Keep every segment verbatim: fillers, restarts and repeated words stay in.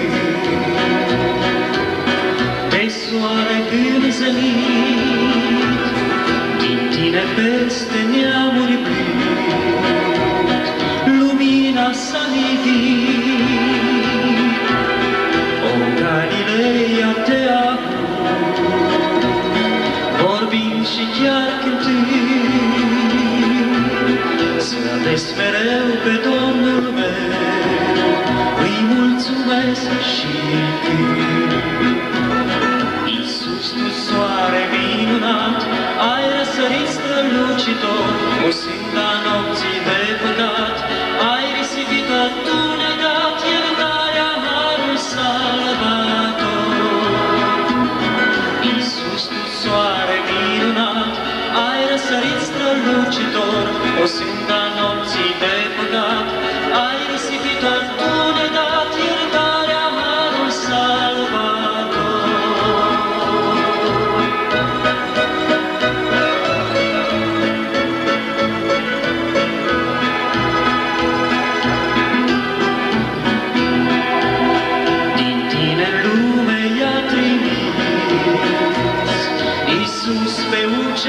de soare în zenit, din tine peste neamuri plin, lumina s-a nivit. O Galileea te acum, vorbind și chiar cântând, slăvesc mereu pe Domnul meu, îi mulțumesc și cânt. Iisus, tu soare minunat, ai răsărit strălucitor, o sânda nopții de păcat, ai risipit-o, tu ne-ai dat iertarea, harul salvator. Iisus, tu soare minunat, ai răsărit strălucitor, o sânda nopții de păcat, ai risipit-o, tu ne-ai dat iertarea, harul salvator. Din tine lume i-a trimis Iisus pe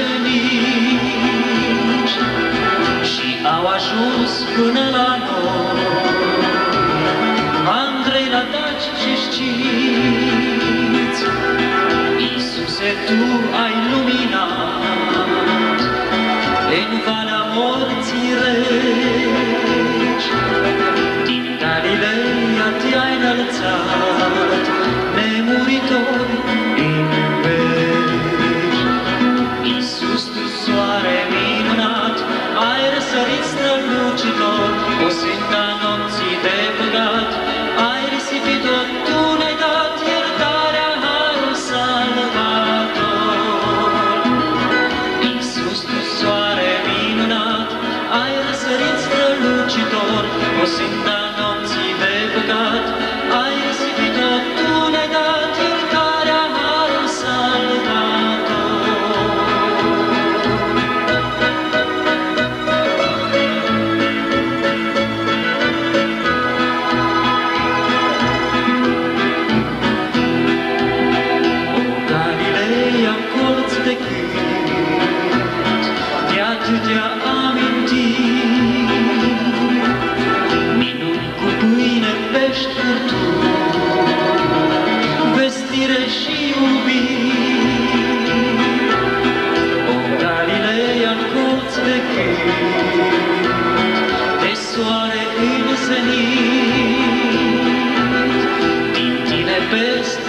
ucenici și au ajuns până la noi. Andrei, Nataci și știți, Iisuse, tu ai luminat în valea morții reci. Din Galileea te-ai înălțat, nemuritor în veci. Iisus, tu soare minunat, ai răsărit strălucitor, o sânda nopții de păcat, ai risipit-o, tu ne-ai dat iertarea, harul salvator. Iisus, tu soare minunat, ai răsărit strălucitor, o sânda nopții de păcat, ai risipit-o, tu ne-ai dat iertarea, harul salvator. O Galileea, colț de cânt, de atâtea amintiri, minuni cu pâine, pești, furtuni, vestire și iubiri. O Galileea, colț de cânt, de soare în zenit, din tine peste